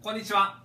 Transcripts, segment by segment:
こんにちは。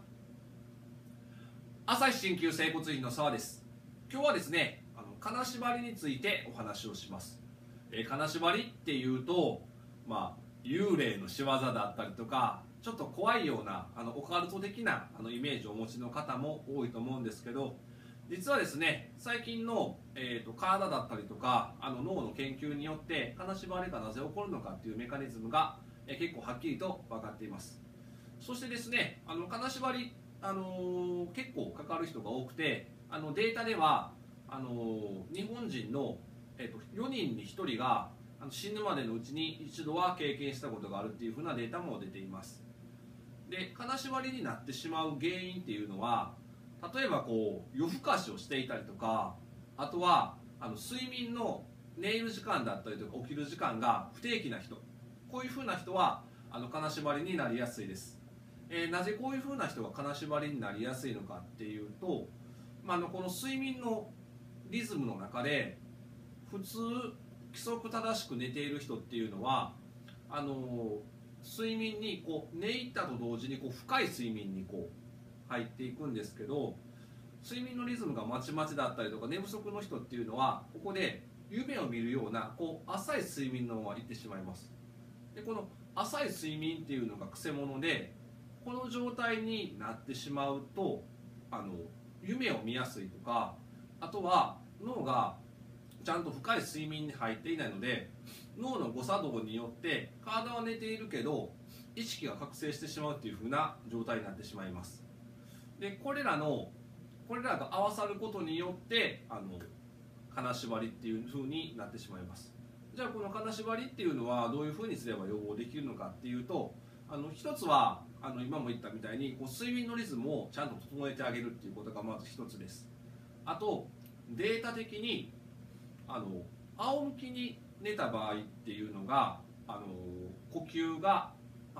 朝日鍼灸整骨院の澤です。今日はですね、金縛りについてお話をします。金縛りっていうと、幽霊の仕業だったりとか、ちょっと怖いようなオカルト的なイメージをお持ちの方も多いと思うんですけど、実はですね、最近の、体だったりとか脳の研究によって金縛りがなぜ起こるのかっていうメカニズムが、結構はっきりと分かっています。そしてですね、金縛り、結構かかる人が多くて、データでは日本人の、4人に1人が死ぬまでのうちに一度は経験したことがあるっていうふうなデータも出ています。で、金縛りになってしまう原因っていうのは、例えば夜更かしをしていたりとか、あとは睡眠の寝る時間だったりとか起きる時間が不定期な人、こういうふうな人は金縛りになりやすいです。なぜこういうふうな人が金縛りになりやすいのかっていうと、この睡眠のリズムの中で普通規則正しく寝ている人っていうのは睡眠に寝入ったと同時に深い睡眠に入っていくんですけど、睡眠のリズムがまちまちだったりとか寝不足の人っていうのはここで夢を見るような浅い睡眠のままいってしまいます。で、この浅い睡眠っていうのがくせ者で、この状態になってしまうと夢を見やすいとか、あとは脳がちゃんと深い睡眠に入っていないので、脳の誤作動によって体は寝ているけど意識が覚醒してしまうというふうな状態になってしまいます。で、これらが合わさることによって金縛りっていうふうになってしまいます。じゃあこの金縛りっていうのはどういうふうにすれば予防できるのかっていうと、一つは今も言ったみたいに睡眠のリズムをちゃんと整えてあげるっていうことがまず一つです。あとデータ的に仰向きに寝た場合っていうのが呼吸が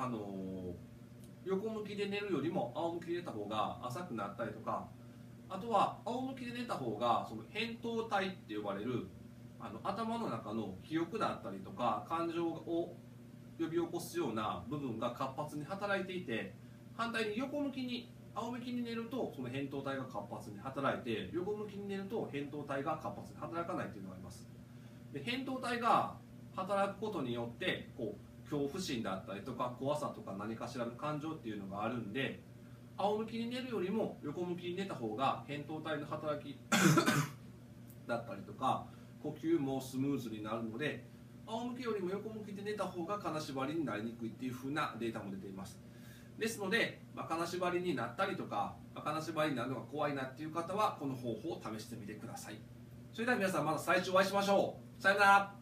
横向きで寝るよりも仰向きで寝た方が浅くなったりとか、あとは仰向きで寝た方がその扁桃体って呼ばれる頭の中の記憶だったりとか感情を呼び起こすような部分が活発に働いていて、反対に仰向きに寝るとその扁桃体が活発に働いて、横向きに寝ると扁桃体が活発に働かないというのがあります。で、扁桃体が働くことによって恐怖心だったりとか怖さとか何かしらの感情っていうのがあるんで、仰向きに寝るよりも横向きに寝た方が扁桃体の働きだったりとか呼吸もスムーズになるので、仰向きよりも横向きで寝た方が金縛りになりにくいっていう風なデータも出ています。ですので、金縛りになったりとか金縛りになるのが怖いなっていう方はこの方法を試してみてください。それでは皆さん、また最初お会いしましょう。さよなら。